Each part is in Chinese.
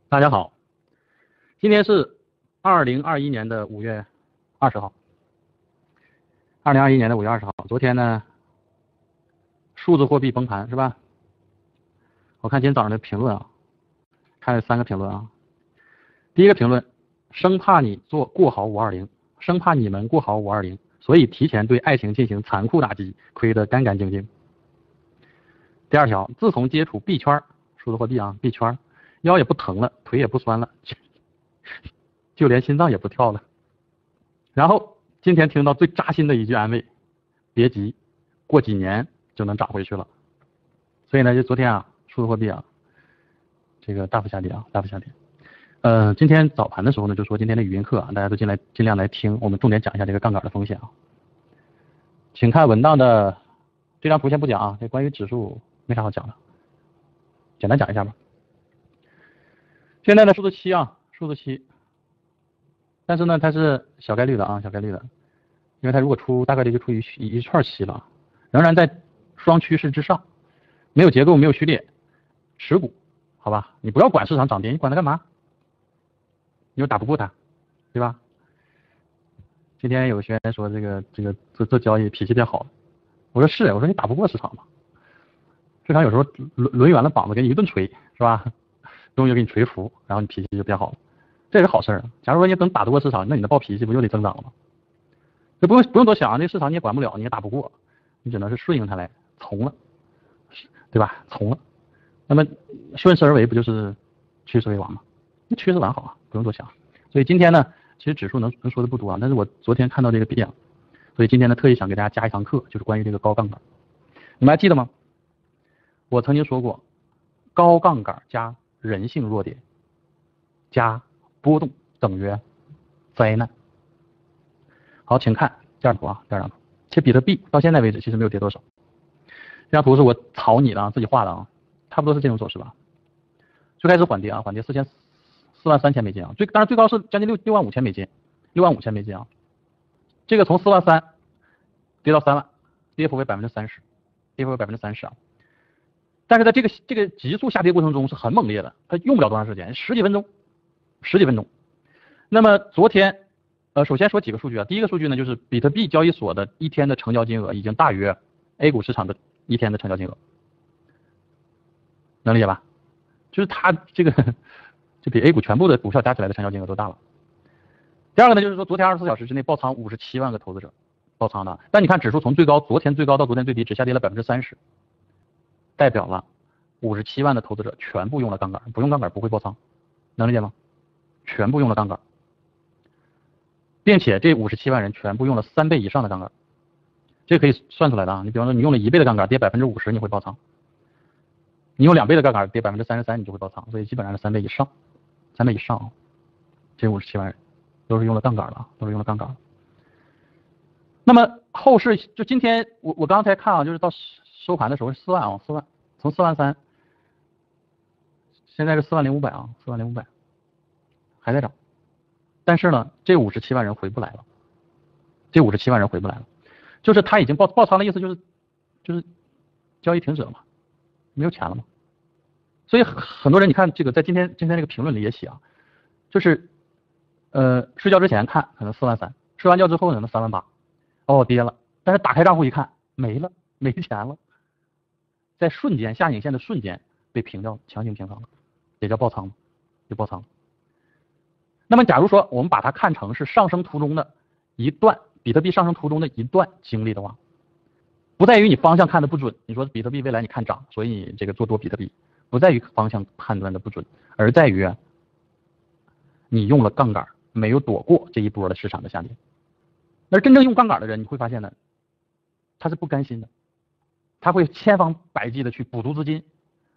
大家好，今天是2021年的5月20号。2021年的5月20号，昨天呢，数字货币崩盘是吧？我看今天早上的评论啊，看了3个评论啊。第一个评论，生怕你过好520，生怕你们过好520，所以提前对爱情进行残酷打击，亏得干干净净。第二条，自从接触币圈，数字货币啊，币圈，腰也不疼了，腿也不酸了，就连心脏也不跳了。然后今天听到最扎心的一句安慰，别急，过几年就能涨回去了。所以呢，就昨天啊，数字货币啊，这个大幅下跌啊，大幅下跌。今天早盘的时候呢，就说今天的语音课啊，大家都尽量来听，我们重点讲一下这个杠杆的风险啊。请看文档的这张图先不讲啊，这关于指数没啥好讲的，简单讲一下吧。现在的数字7啊，数字7，但是呢，它是小概率的啊，小概率的，因为它如果大概率就出于一串7了，仍然在双趋势之上，没有结构，没有序列，持股，好吧？你不要管市场涨跌，你管它干嘛？你又打不过它，对吧？今天有个学员说这个做交易脾气变好了，我说是，我说你打不过市场嘛，市场有时候抡圆了膀子给你一顿锤，是吧？终于给你锤服，然后你脾气就变好了，这是好事儿。假如说你等打得过市场，那你的暴脾气不就得增长了吗？这不用多想，这市场你也管不了，你也打不过，你只能是顺应它来，从了，对吧？从了，那么顺势而为不就是趋势为王吗？那趋势完好啊，不用多想。所以今天呢，其实指数能说的不多啊，但是我昨天看到这个变，所以今天呢特意想给大家加一堂课，就是关于这个高杠杆。你们还记得吗？我曾经说过，高杠杆加人性弱点加波动等于灾难。好，请看第二图啊，第二张图。其实比特币到现在为止其实没有跌多少。这张图是我草拟的啊，自己画的啊，差不多是这种走势吧。最开始缓跌啊，缓跌43000美金啊，当然最高是将近65000美金，65000美金啊。这个从43000跌到3万，跌幅为30%，跌幅为30%啊。但是在这个急速下跌过程中是很猛烈的，它用不了多长时间，十几分钟。那么昨天，首先说几个数据啊，第一个数据呢就是比特币交易所的一天的成交金额已经大于 A 股市场的一天的成交金额，能理解吧？就是它这个就比 A 股全部的股票加起来的成交金额都大了。第二个呢就是说昨天24小时之内爆仓57万个投资者爆仓的，但你看指数从昨天最高到昨天最低只下跌了30%，代表了57万的投资者全部用了杠杆，不用杠杆不会爆仓，能理解吗？全部用了杠杆，并且这57万人全部用了3倍以上的杠杆，这可以算出来的啊。你比方说你用了1倍的杠杆跌50%你会爆仓，你用2倍的杠杆跌33%你就会爆仓，所以基本上是3倍以上啊。这57万人都是用了杠杆了，都是用了杠杆。那么后市就今天我刚才看啊，就是到收盘的时候是4万啊，4万，从43000，现在是40500啊，40500，还在涨。但是呢，这57万人回不来了，就是他已经爆仓的意思就是交易停止了嘛，没有钱了嘛。所以很多人你看这个在今天这个评论里也写啊，就是睡觉之前看可能43000，睡完觉之后可能38000，哦跌了，但是打开账户一看没了，没钱了，在瞬间下影线的瞬间被平掉了，强行平仓了，也叫爆仓嘛，就爆仓。那么假如说我们把它看成是上升途中的一段，比特币上升途中的一段经历的话，不在于你方向看的不准，你说比特币未来你看涨，所以你这个做多比特币，不在于方向判断的不准，而在于你用了杠杆，没有躲过这一波的市场的下跌。而真正用杠杆的人，你会发现呢，他是不甘心的，他会千方百计的去补足资金，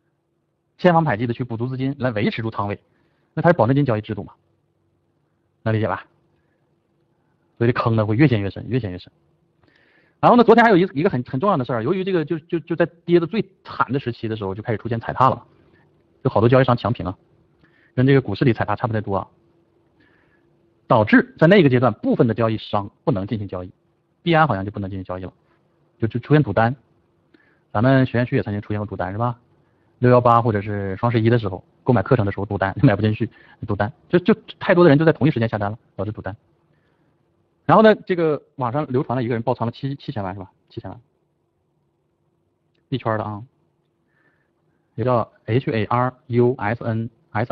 来维持住仓位，那它是保证金交易制度嘛，能理解吧？所以这坑呢会越陷越深。然后呢，昨天还有一个很重要的事儿，由于这个就在跌的最惨的时期的时候，就开始出现踩踏了，有好多交易商强平啊，跟这个股市里踩踏差不太多啊，导致在那个阶段部分的交易商不能进行交易，币安好像就不能进行交易了，就出现堵单。咱们学员区也曾经出现过堵单是吧？618或者是双11的时候， 购买课程的时候赌单，买不进去赌单，就太多的人就在同一时间下单了，导致赌单。然后呢，这个网上流传了一个人爆仓了七千万是吧？7000万，币圈的啊，也叫 HARUSNSINO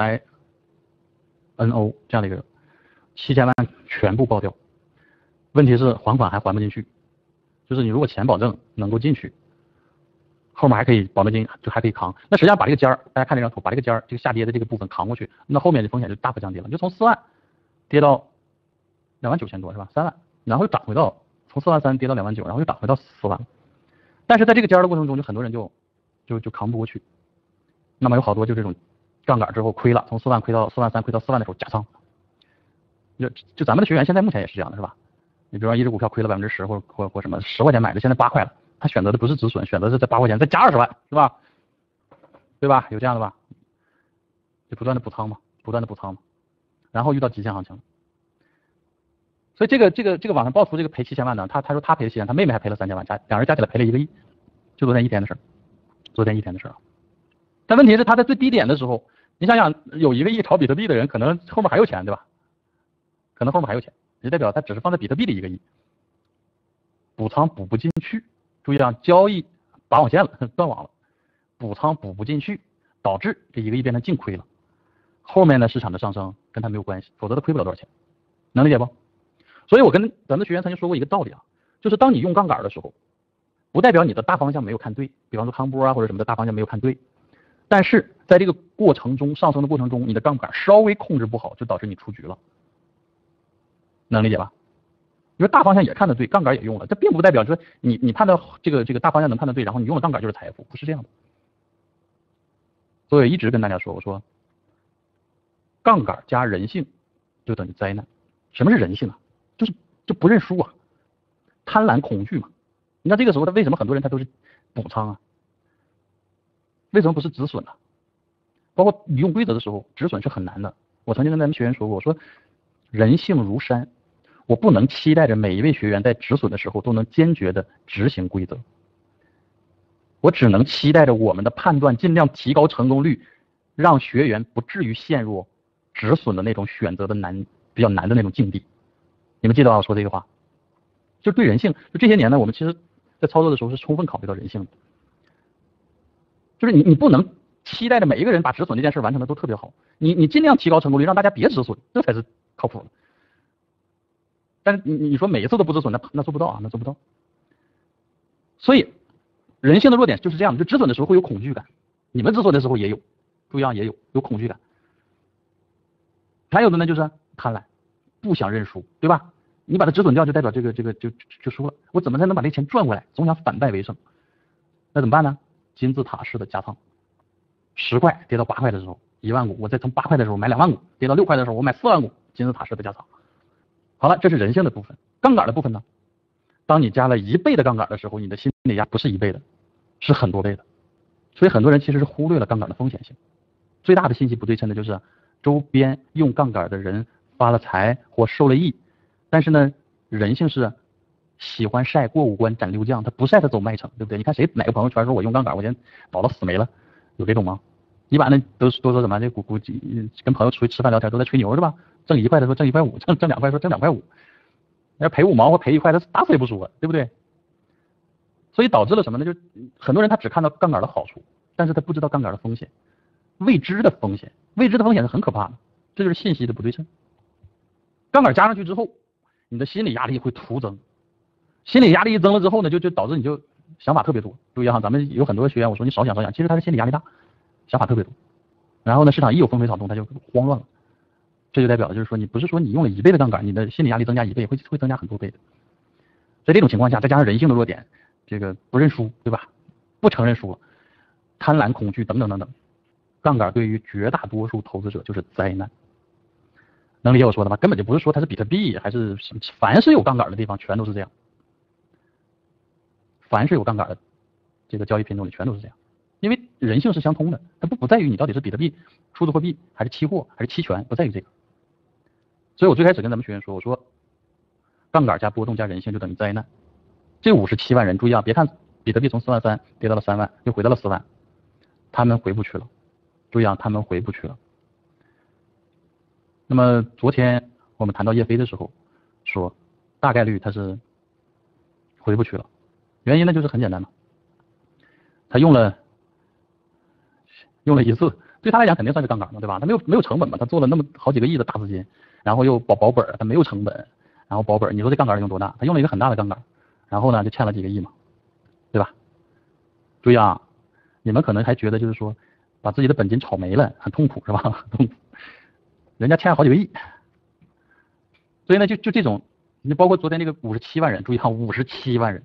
这样的一个人，7000万全部爆掉。问题是还款还还不进去，就是你如果钱保证能够进去，后面还可以保证金就还可以扛。那实际上把这个尖儿，大家看这张图，把这个尖儿这个下跌的这个部分扛过去，那后面的风险就大幅降低了，就从4万跌到29000多是吧？3万，然后又涨回到从4万3跌到2万9，然后又涨回到4万。但是在这个尖儿的过程中，就很多人就扛不过去。那么有好多就这种杠杆之后亏了，从4万亏到4万3，亏到4万的时候加仓。就咱们的学员现在目前也是这样的，是吧？你比如说一只股票亏了10%或什么10块钱买的，现在8块了，他选择的不是止损，选择是在8块钱再加20万，是吧？对吧？有这样的吧？就不断的补仓嘛，然后遇到极限行情。所以这个网上爆出这个赔7000万的，他说他赔了7000万，他妹妹还赔了3000万，两人加起来赔了1个亿，就昨天一天的事儿。但问题是他在最低点的时候，你想想有1个亿炒比特币的人，可能后面还有钱，对吧？可能后面还有钱，也代表他只是放在比特币的1个亿，补仓补不进去。注意啊，交易拔网线了，断网了，补仓补不进去，导致这1个亿变成净亏了。后面的市场的上升跟他没有关系，否则他亏不了多少钱，能理解不？所以我跟咱们的学员曾经说过一个道理啊，就是当你用杠杆的时候，不代表你的大方向没有看对，比方说康波啊或者什么的大方向没有看对，但是在这个过程中上升的过程中，你的杠杆稍微控制不好，就导致你出局了，能理解吧？因为大方向也看得对，杠杆也用了，这并不代表说你判断这个大方向能判得对，然后你用了杠杆就是财富，不是这样的。所以一直跟大家说，我说杠杆加人性就等于灾难。什么是人性啊？就不认输啊，贪婪恐惧嘛。你看这个时候他为什么很多人他都是补仓啊？为什么不是止损呢？包括你用规则的时候，止损是很难的。我曾经跟咱们学员说过，我说人性如山，我不能期待着每一位学员在止损的时候都能坚决的执行规则，我只能期待着我们的判断尽量提高成功率，让学员不至于陷入止损的那种选择的比较难的那种境地。你们记得我说这个话，就对人性，就这些年呢，我们其实在操作的时候是充分考虑到人性的，就是你不能期待着每一个人把止损这件事完成的都特别好，你尽量提高成功率，让大家别止损，这才是靠谱的。但是你说每一次都不止损，那做不到啊，那做不到。所以人性的弱点就是这样的，就止损的时候会有恐惧感，你们止损的时候也有，注意啊，也有恐惧感。还有的呢就是贪婪，不想认输，对吧？你把它止损掉，就代表这个就输了。我怎么才能把这钱赚回来？总想反败为胜，那怎么办呢？金字塔式的加仓，10块跌到8块的时候1万股，我再从8块的时候买2万股，跌到6块的时候我买4万股，金字塔式的加仓。好了，这是人性的部分。杠杆的部分呢？当你加了1倍的杠杆的时候，你的心理压不是1倍的，是很多倍的。所以很多人其实是忽略了杠杆的风险性。最大的信息不对称的就是周边用杠杆的人发了财或受了益，但是呢，人性是喜欢晒过5关斩6将，他不晒他走麦城，对不对？你看哪个朋友圈说我用杠杆我先保到死没了，有这种吗？一般的都说什么这股跟朋友出去吃饭聊天都在吹牛是吧？挣1块的说挣1块5，挣2块说挣2块5，要赔5毛或赔1块他打死也不说，对不对？所以导致了什么呢？就很多人他只看到杠杆的好处，但是他不知道杠杆的风险，未知的风险是很可怕的，这就是信息的不对称。杠杆加上去之后，你的心理压力会徒增，心理压力一增了之后呢，就导致你就想法特别多。注意哈，咱们有很多学员，我说你少想，其实他是心理压力大，想法特别多。然后呢，市场一有风吹草动，他就慌乱了。这就代表就是说，你不是说你用了1倍的杠杆，你的心理压力增加1倍，会增加很多倍的。在这种情况下，再加上人性的弱点，这个不认输，对吧？不承认输了，贪婪、恐惧等等等等，杠杆对于绝大多数投资者就是灾难。能理解我说的吗？根本就不是说它是比特币还是什么，凡是有杠杆的地方全都是这样。凡是有杠杆的这个交易品种里全都是这样，因为人性是相通的，它不在于你到底是比特币、数字货币还是期货还是期权，不在于这个。所以我最开始跟咱们学员说，我说杠杆加波动加人性就等于灾难。这57万人，注意啊，别看比特币从4万3跌到了3万，又回到了4万，他们回不去了， 注意啊，他们回不去了。那么昨天我们谈到叶飞的时候，说大概率他是回不去了，原因呢就是很简单嘛，他用了一次，对他来讲肯定算是杠杆嘛，对吧？他没有成本嘛，他做了那么好几个亿的大资金，然后又保本，他没有成本，然后保本，你说这杠杆用多大？他用了一个很大的杠杆，然后呢就欠了几个亿嘛，对吧？注意啊，你们可能还觉得就是说把自己的本金炒没了很痛苦是吧？痛苦，人家欠了好几个亿，所以呢就这种，你包括昨天这个57万人，注意看57万人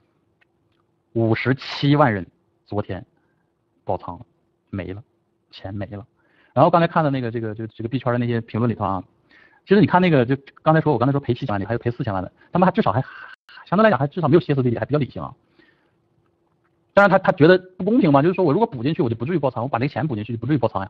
，57万人昨天爆仓了，没了，钱没了。然后刚才看的那个这个币圈的那些评论里头啊，其实你看那个就我刚才说赔7千万的，还有赔4000万的，他们还至少还相对来讲还至少没有歇斯底里，还比较理性啊。当然他觉得不公平嘛，就是说我如果补进去我就不至于爆仓，我把那个钱补进去就不至于爆仓呀。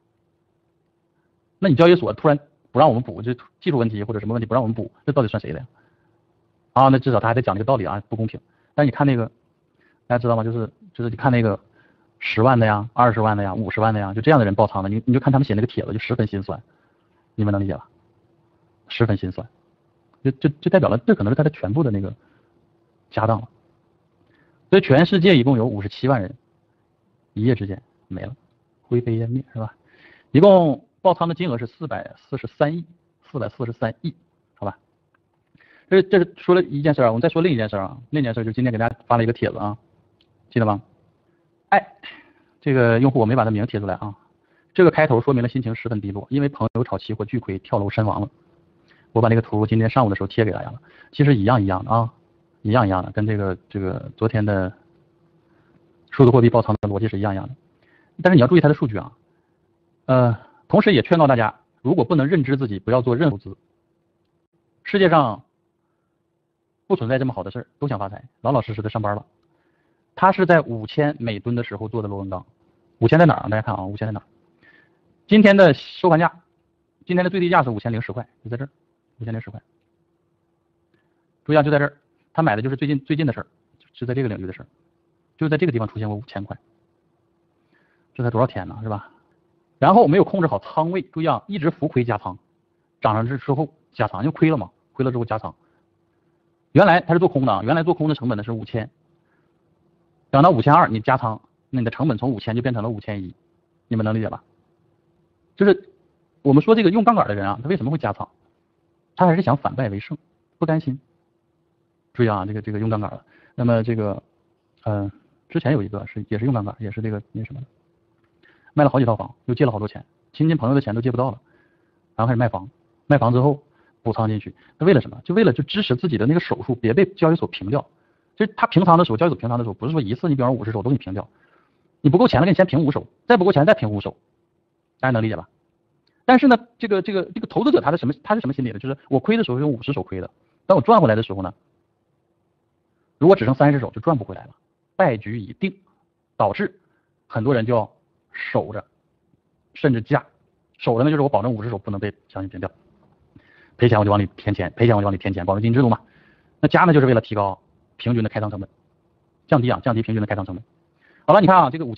那你交易所突然不让我们补，就技术问题或者什么问题不让我们补，这到底算谁的呀？啊，那至少他还得讲这个道理啊，不公平。但你看那个，大家知道吗？就是你看那个10万的呀、20万的呀、50万的呀，就这样的人爆仓的，你就看他们写那个帖子就十分心酸，你们能理解吧？十分心酸，就代表了这可能是他的全部的那个家当了。所以全世界一共有57万人，一夜之间没了，灰飞烟灭，是吧？一共爆仓的金额是443亿，好吧？这是说了一件事啊，我们再说另一件事啊。另一件事就是今天给大家发了一个帖子啊，记得吗？哎，这个用户我没把他名贴出来啊。这个开头说明了心情十分低落，因为朋友炒期货巨亏跳楼身亡了。我把那个图今天上午的时候贴给大家了，其实一样的啊，一样的，跟这个昨天的数字货币爆仓的逻辑是一样的。但是你要注意它的数据啊，同时也劝告大家，如果不能认知自己，不要做任何投资。世界上不存在这么好的事儿，都想发财，老老实实的上班了。他是在5000美吨的时候做的螺纹钢，5000在哪儿啊？大家看啊，5000在哪儿？今天的收盘价，今天的最低价是5010块，就在这儿，5010块。注意啊，就在这儿，他买的就是最近的事儿，就在这个领域的事儿，就在这个地方出现过5000块，这才多少天呢，是吧？然后没有控制好仓位，注意啊，一直浮亏加仓，涨上之后加仓，就亏了嘛，亏了之后加仓。原来他是做空的，原来做空的成本呢是5000，涨到5200，你加仓，那你的成本从5000就变成了5100，你们能理解吧？就是我们说这个用杠杆的人啊，他为什么会加仓？他还是想反败为胜，不甘心。注意啊，这个用杠杆的。那么这个之前有一个也是用杠杆，也是这个那什么的，卖了好几套房，又借了好多钱，亲戚朋友的钱都借不到了，然后开始卖房，卖房之后补仓进去，那为了什么？就为了就支持自己的那个手数别被交易所平掉。就是他平仓的时候，交易所平仓的时候，不是说一次你比方说50手都给你平掉，你不够钱了给你先平5手，再不够钱再平5手，大家能理解吧？但是呢，这个投资者他是什么心理呢？就是我亏的时候用50手亏的，当我赚回来的时候呢，如果只剩30手就赚不回来了，败局已定，导致很多人就要守着，甚至加。守着呢就是我保证50手不能被强行平掉，赔钱我就往里添钱，赔钱我就往里添钱，保证金制度嘛。那加呢就是为了提高平均的开仓成本，降低平均的开仓成本。好了，你看啊，这个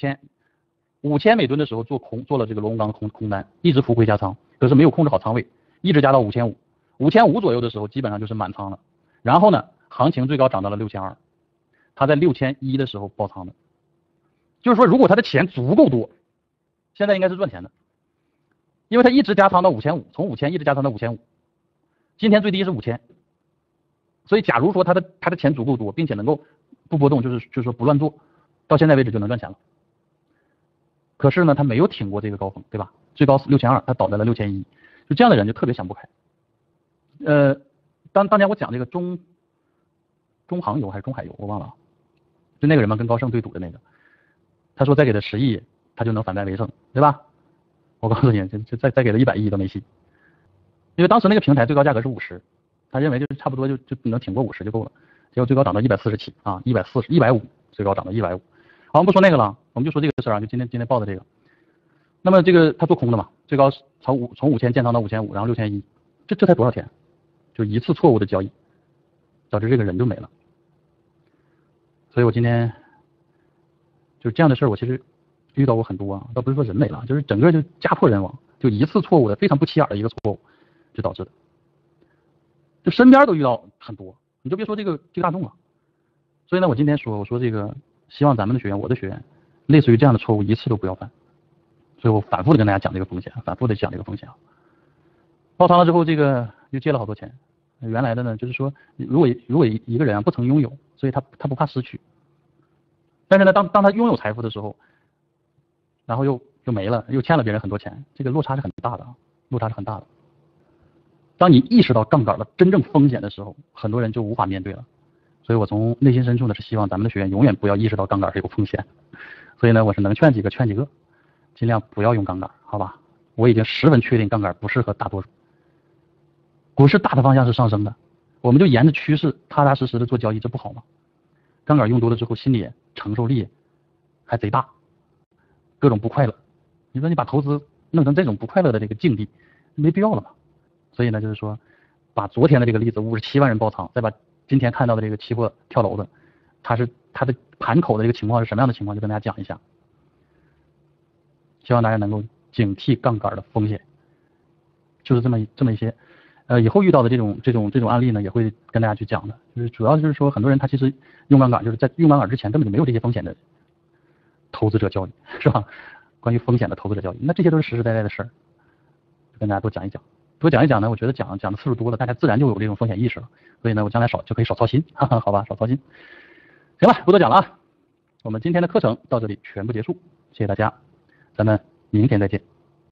5000美吨的时候做了这个螺纹钢空单，一直浮亏加仓，可是没有控制好仓位，一直加到5500左右的时候基本上就是满仓了。然后呢，行情最高涨到了6200，他在6100的时候爆仓的。就是说，如果他的钱足够多，现在应该是赚钱的，因为他一直加仓到5500，从5000一直加仓到5500，今天最低是5000。所以假如说他的钱足够多，并且能够不波动，就是说不乱做，到现在为止就能赚钱了。可是呢，他没有挺过这个高峰，对吧？最高6200，他倒在了6100，就这样的人就特别想不开。当年我讲这个中航油还是中海油，我忘了，就那个人嘛，跟高盛对赌的那个，他说再给他10亿，他就能反败为胜，对吧？我告诉你，就再给他100亿都没戏，因为当时那个平台最高价格是50，他认为就差不多就能挺过50就够了，结果最高涨到147啊，150最高涨到150。好，我们不说那个了，我们就说这个事儿啊，就今天报的这个。那么这个他做空的嘛，最高从5000建仓到5500，然后6100，这才多少天？就一次错误的交易，导致这个人就没了。所以我今天就是这样的事儿，我其实遇到过很多啊，倒不是说人没了，就是整个就家破人亡，就一次错误的非常不起眼的一个错误就导致的，就身边都遇到很多，你就别说这个大众了。所以呢，我今天说，我说这个希望咱们的学员，我的学员，类似于这样的错误一次都不要犯。所以我反复的跟大家讲这个风险，反复的讲这个风险啊。爆仓了之后，这个又借了好多钱。原来的呢，就是说，如果一个人啊不曾拥有，所以他不怕失去。但是呢，当他拥有财富的时候，然后又没了，又欠了别人很多钱，这个落差是很大的啊，落差是很大的。当你意识到杠杆的真正风险的时候，很多人就无法面对了。所以我从内心深处呢是希望咱们的学员永远不要意识到杠杆是有风险。所以呢，我是能劝几个劝几个，尽量不要用杠杆，好吧？我已经十分确定杠杆不适合大多数。股市大的方向是上升的，我们就沿着趋势踏踏实实的做交易，这不好吗？杠杆用多了之后，心里承受力还贼大，各种不快乐。你说你把投资弄成这种不快乐的这个境地，没必要了嘛。所以呢，就是说，把昨天的这个例子57万人爆仓，再把今天看到的这个期货跳楼的，它的盘口的这个情况是什么样的情况，就跟大家讲一下。希望大家能够警惕杠杆的风险，就是这么一些。以后遇到的这种案例呢，也会跟大家去讲的。就是主要就是说，很多人他其实用杠杆，就是在用杠杆之前根本就没有这些风险的投资者交易，是吧？关于风险的投资者交易，那这些都是实实在在的事儿，跟大家多讲一讲。多讲一讲呢，我觉得讲的次数多了，大家自然就有这种风险意识了。所以呢，我将来就可以少操心，哈哈，好吧，少操心。行了，不多讲了啊，我们今天的课程到这里全部结束，谢谢大家，咱们明天再见。